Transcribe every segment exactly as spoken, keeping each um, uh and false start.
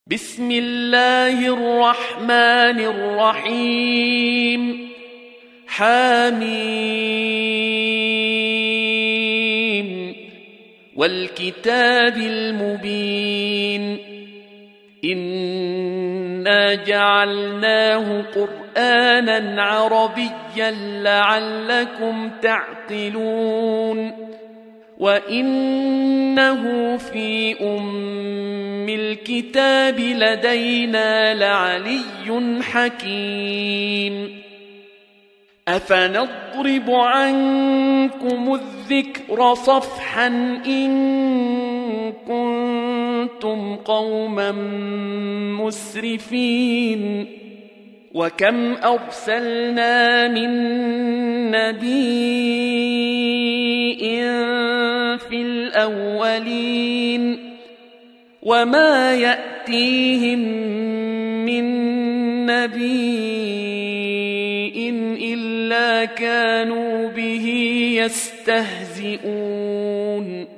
بسم الله الرحمن الرحيم. حميم والكتاب المبين. إنا جعلناه قرآنا عربيا لعلكم تعقلون. وإنه في أم الكتاب لدينا لعلي حكيم. أفنضرب عنكم الذكر صفحا إن كنتم قوما مسرفين. وكم أرسلنا من نبي في الأولين وما يأتيهم من نبي إلا كانوا به يستهزئون.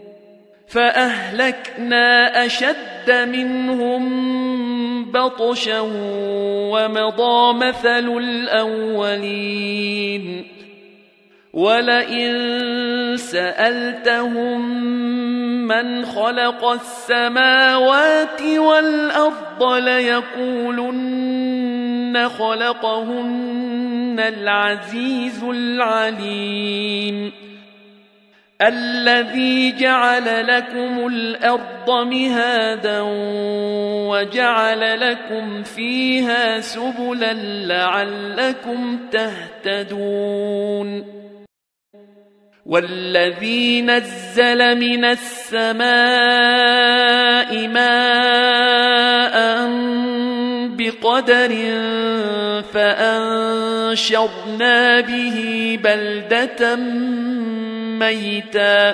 فأهلكنا أشد منهم بطشا ومضى مثل الأولين. ولئن سألتهم من خلق السماوات والأرض ليقولن خلقهن العزيز العليم. الذي جعل لكم الأرض مهادا وجعل لكم فيها سبلا لعلكم تهتدون. والذي نزل من السماء ماء بقدر فأنشرنا به بلدة ميتا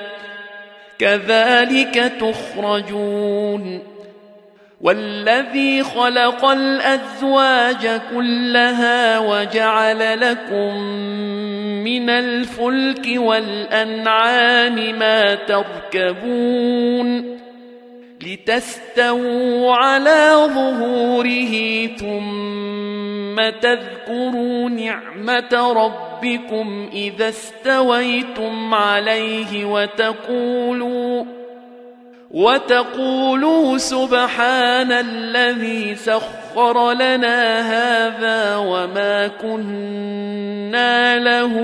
كذلك تخرجون. والذي خلق الأزواج كلها وجعل لكم من الفلك والأنعام ما تركبون لتستووا على ظهوره ثم تذكروا نعمة ربكم إذا استويتم عليه وتقولوا وتقولوا سبحان الذي سخر لنا هذا وما كنا له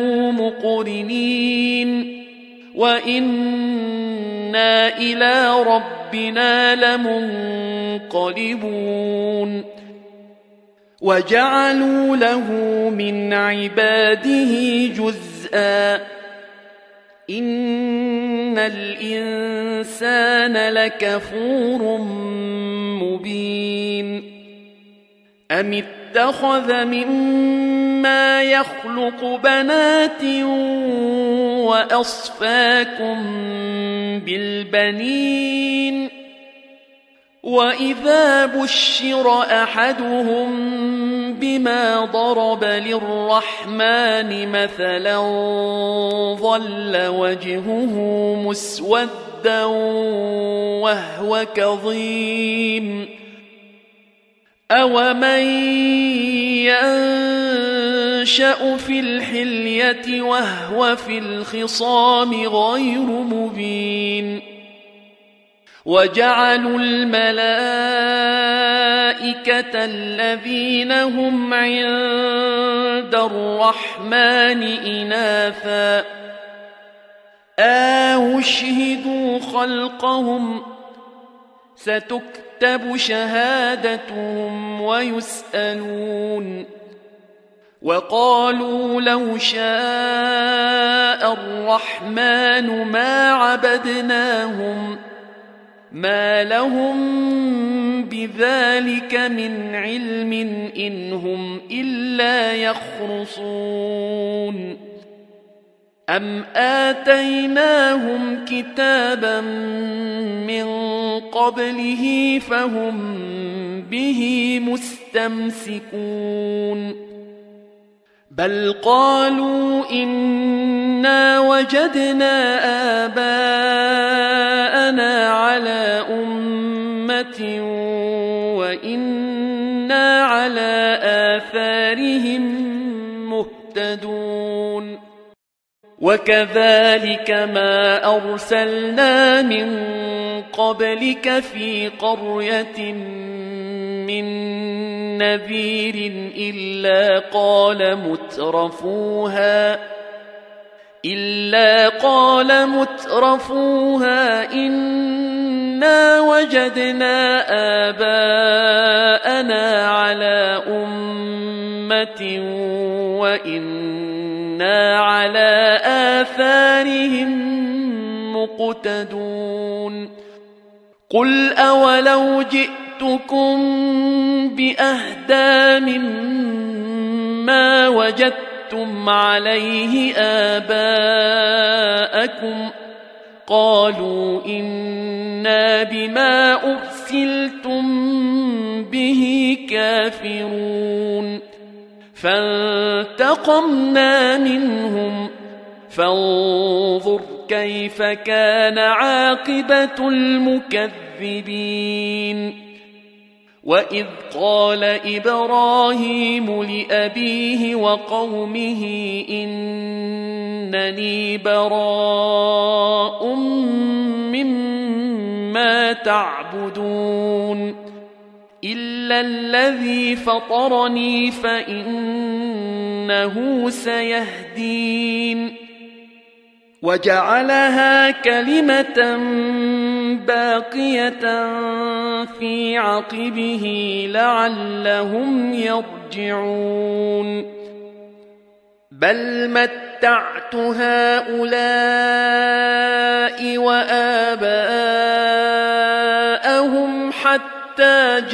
مقرنين وإنا إلى ربنا لمنقلبون. وجعلوا له من عباده جزءا. إن الإنسان لكفور مبين. أم اتخذ مما يخلق بنات وأصفاكم بالبنين وإذا بشر أحدهم بما ضرب للرحمن مثلا ظل وجهه مسودا وهو كظيم. أومن ينشأ في الحلية وهو في الخصام غير مبين. وجعلوا الملائكة الذين هم عند الرحمن إناثا أشهدوا خلقهم ستكتب شهادتهم ويسألون. وقالوا لو شاء الرحمن ما عبدناهم ما لهم بذلك من علم إن هم إلا يخرصون. أم آتيناهم كتابا من قبله فهم به مستمسكون. بل قالوا إنا وجدنا آباءنا على أمة وإنا على آثارهم مهتدون وكذلك ما أرسلنا من قبلك في قرية من نذير إلا قال مترفوها إلا قال مترفوها إنا وجدنا آباءنا على أمة وإنا على آثارهم مقتدون قل أولو جئتكم بأهدى مما وجدتم عليه آباءكم قالوا إنا بما أرسلتم به كافرون فانتقمنا منهم فانظر كيف كان عاقبة المكذبين وإذ قال إبراهيم لأبيه وقومه إنني براء مما تعبدون إلا الذي فطرني فإنه سيهدين وجعلها كلمة باقية في عقبه لعلهم يرجعون بل متعت هؤلاء وآباءهم حتى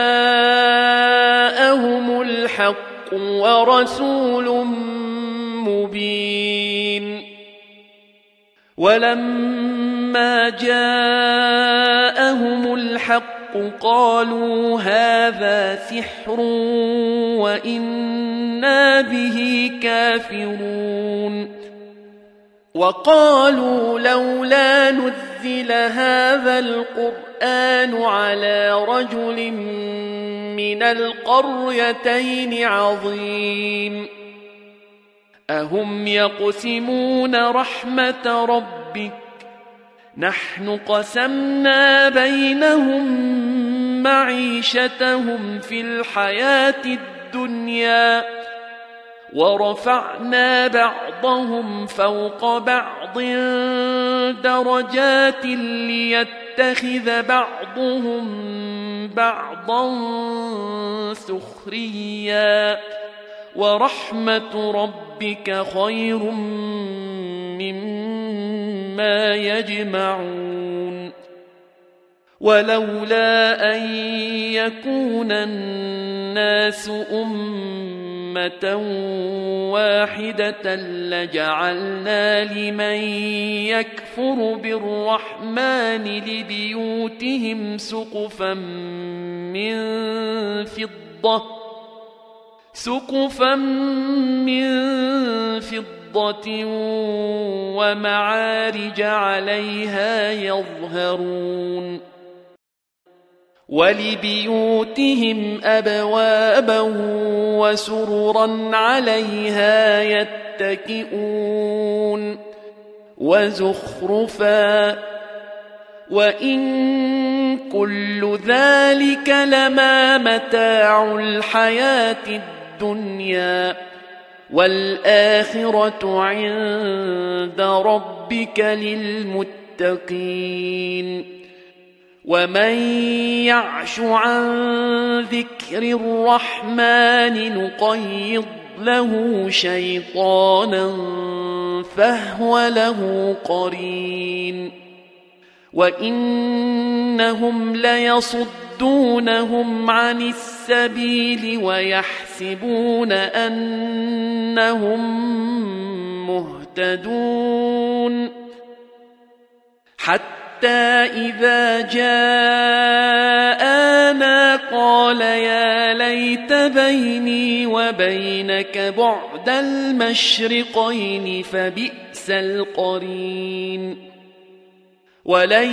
جاءهم الحق ورسول مبين ولما جاءهم الحق قالوا هذا سحر وإنا به كافرون وقالوا لولا نزل هذا القرآن على رجل من القريتين عظيم أهم يقسمون رحمة ربك نحن قسمنا بينهم معيشتهم في الحياة الدنيا ورفعنا بعضهم فوق بعض درجات ليتخذ بعضهم بعضا سخريا ورحمة ربك خير مما يجمعون ولولا أن يكون الناس أمة واحدة لجعلنا لمن يكفر بالرحمن لبيوتهم سقفا من فضة سقفا من فضة ومعارج عليها يظهرون ولبيوتهم أبوابا وسررا عليها يتكئون وزخرفا وإن كل ذلك لما متاع الحياة الدنيا والآخرة عند ربك للمتقين ومن يعش عن ذكر الرحمن نقيض له شيطانا فهو له قرين وإنهم ليصدونهم عن السبيل ويحسبون أنهم مهتدون حتى إذا جاءنا قال يا ليت بيني وبينك بعد المشرقين فبئس القرين ولن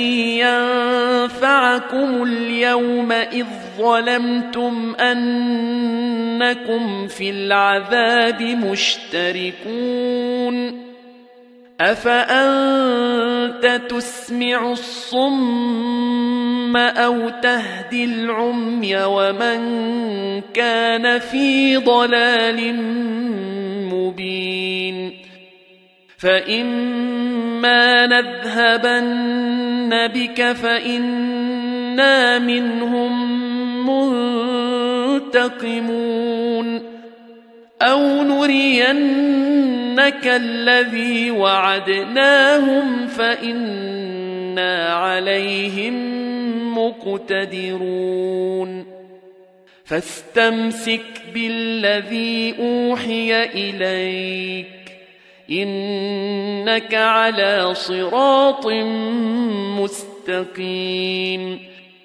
ينفعكم اليوم إذ ظلمتم أنكم في العذاب مشتركون أفأنت تسمع الصم أو تهدي العمي ومن كان في ضلال مبين فإما نذهبن بك فإنا منهم منتقمون أو نرينك الذي وعدناهم فإنا عليهم مقتدرون فاستمسك بالذي أوحي إليك إنك على صراط مستقيم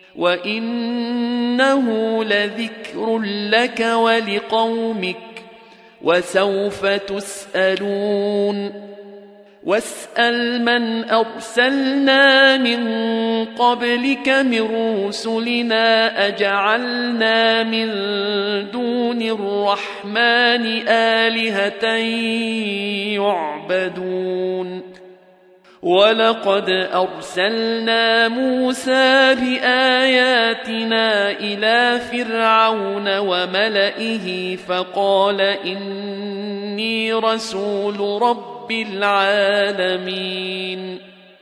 وإنه لذكر لك ولقومك وسوف تسألون واسأل من أرسلنا من قبلك من رسلنا أجعلنا من دون الرحمن آلهة يعبدون ولقد أرسلنا موسى بآياتنا إلى فرعون وملئه فقال إني رسول رب العالمين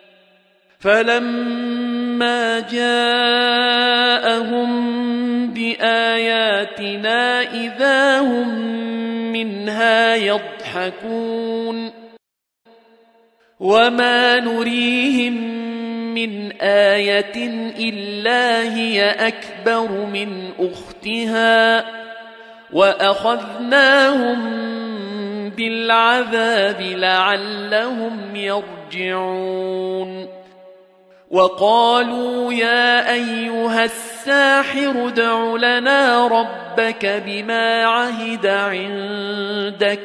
فلما جاءهم بآياتنا إذا هم منها يضحكون وما نريهم من آية إلا هي أكبر من أختها وأخذناهم بالعذاب لعلهم يرجعون وقالوا يا أيها الساحر ادع لنا ربك بما عهد عندك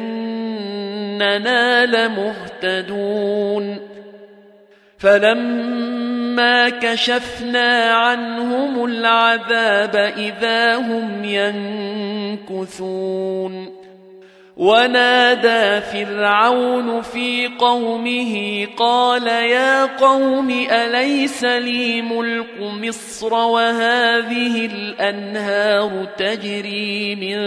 إننا لمهتدون فلما كشفنا عنهم العذاب إذا هم ينكثون ونادى فرعون في قومه قال يا قوم أليس لي ملك مصر وهذه الأنهار تجري من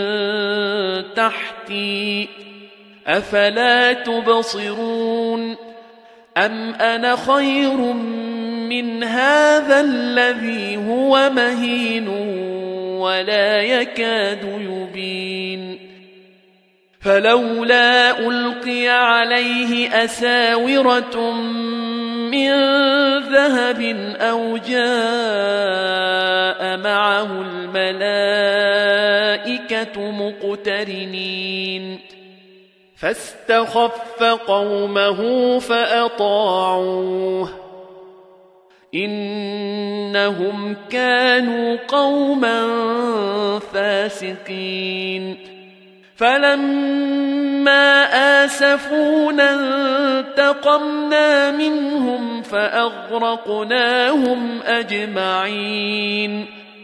تحتي أفلا تبصرون أم أنا خير من هذا الذي هو مهين ولا يكاد يبين فلولا ألقي عليه أساورة من ذهب أو جاء معه الملائكة مقترنين فاستخف قومه فأطاعوه إنهم كانوا قوما فاسقين فلما آسفونا انتقمنا منهم فأغرقناهم أجمعين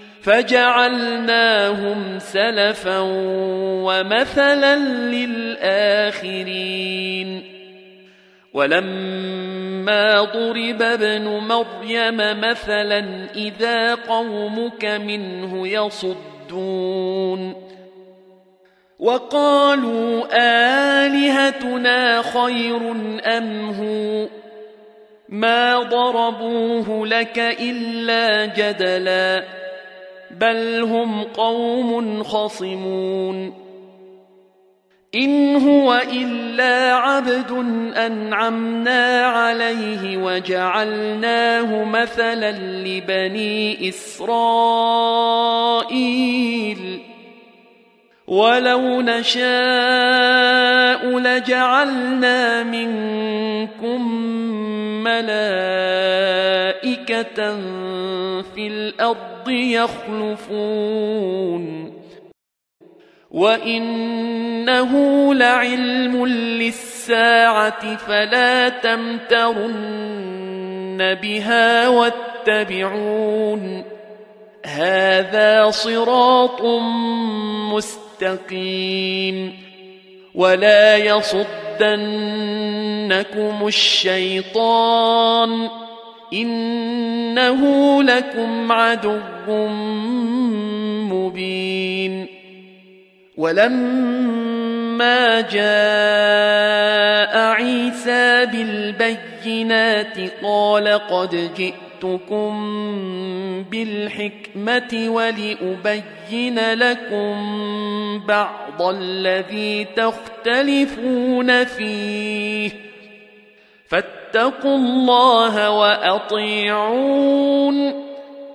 فجعلناهم سلفا ومثلا للآخرين ولما ضرب ابن مريم مثلا إذا قومك منه يصدون وقالوا آلهتنا خير أم هو ما ضربوه لك إلا جدلا بل هم قوم خصمون إن هو إلا عبد أنعمنا عليه وجعلناه مثلا لبني إسرائيل ولو نشاء لجعلنا منكم ملائكة في الأرض يخلفون وإنه لعلم للساعة فلا تمترن بها واتبعون هذا صراط مستقيم ولا يصدنكم الشيطان إنه لكم عدو مبين ولما جاء عيسى بالبينات قال قد جئتكم بالحكمة ولأبين لكم بعض الذي تختلفون فيه فاتقوا الله وأطيعون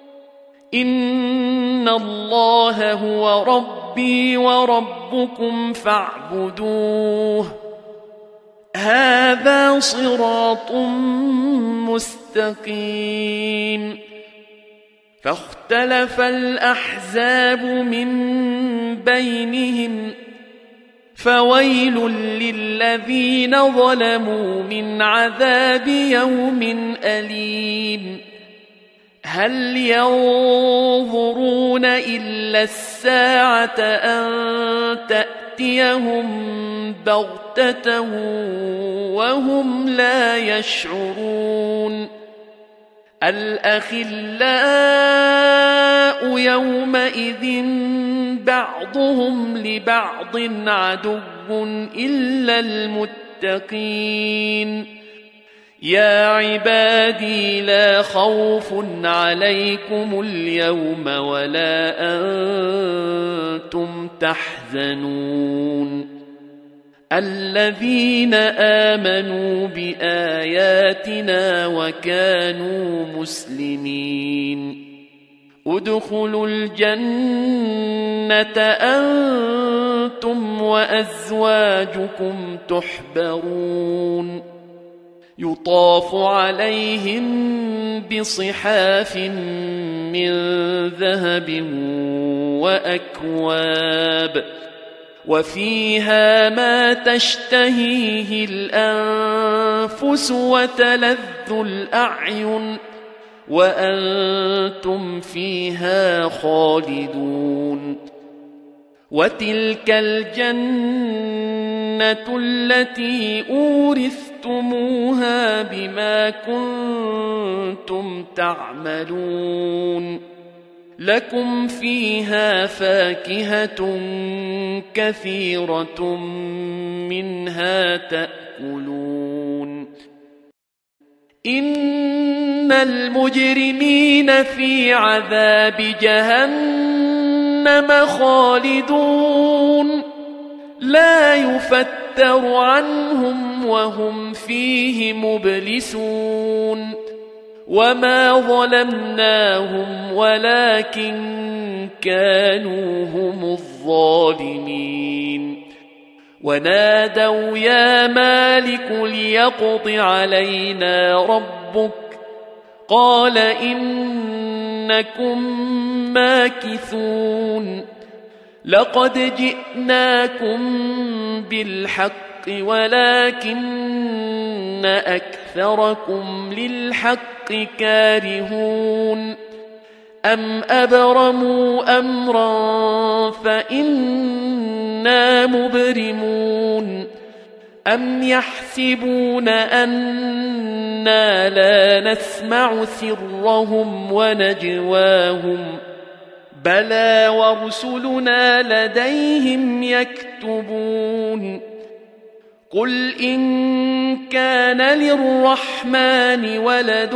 إن الله هو ربي وربكم فاعبدوه هذا صراط مستقيم فاختلف الأحزاب من بينهم فويل للذين ظلموا من عذاب يوم أليم هل ينظرون إلا الساعة أن تأتيهم بغتة وهم لا يشعرون الأخلاء يومئذ بعضهم لبعض عدو إلا المتقين يا عبادي لا خوف عليكم اليوم ولا أنتم تحزنون الذين آمنوا بآياتنا وكانوا مسلمين ادخلوا الجنة أنتم وأزواجكم تحبرون يطاف عليهم بصحاف من ذهب وأكواب وفيها ما تشتهيه الأنفس وتلذ الأعين وأنتم فيها خالدون وتلك الجنة التي أورثتموها بما كنتم تعملون لكم فيها فاكهة كثيرة منها تأكلون إن المجرمين في عذاب جهنم خالدون لا يفتر عنهم وهم فيه مبلسون وما ظلمناهم ولكن كانوا هم الظالمين ونادوا يا مالك ليقض علينا ربك قال إنكم ماكثون لقد جئناكم بالحق ولكن أكثركم للحق كارهون أم أبرموا أمرا فإنا مبرمون أم يحسبون أنا لا نسمع سرهم ونجواهم بلى ورسلنا لديهم يكتبون قل إن كان للرحمن ولد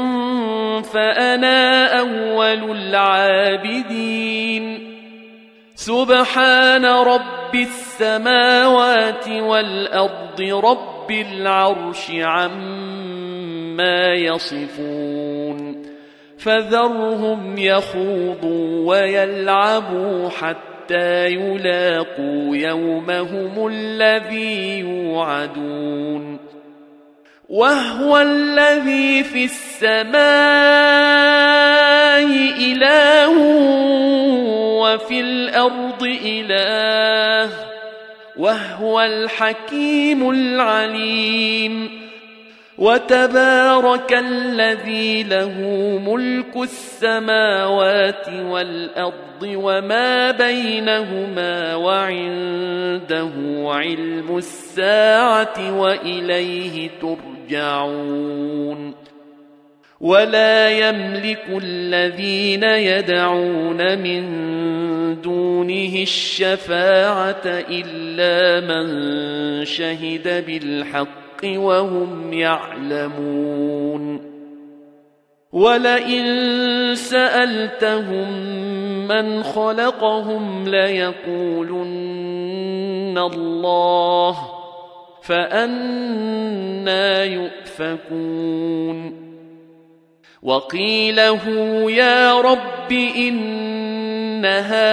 فأنا أول العابدين سبحان رب السماوات والأرض رب العرش عما يصفون فذرهم يخوضوا ويلعبوا حتى يلاقوا يومهم الذي يوعدون وهو الذي في السماء إله وفي الأرض إله وهو الحكيم العليم وتبارك الذي له ملك السماوات والأرض وما بينهما وعنده علم الساعة وإليه ترجعون ولا يملك الذين يدعون من دونه الشفاعة إلا من شهد بالحق وهم يعلمون ولئن سألتهم من خلقهم ليقولن الله فأنى يؤفكون وقيله يا رب إن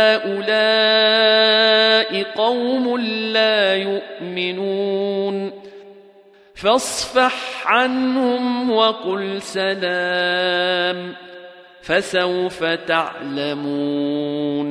هؤلاء قوم لا يؤمنون فاصفح عنهم وقل سلام فسوف تعلمون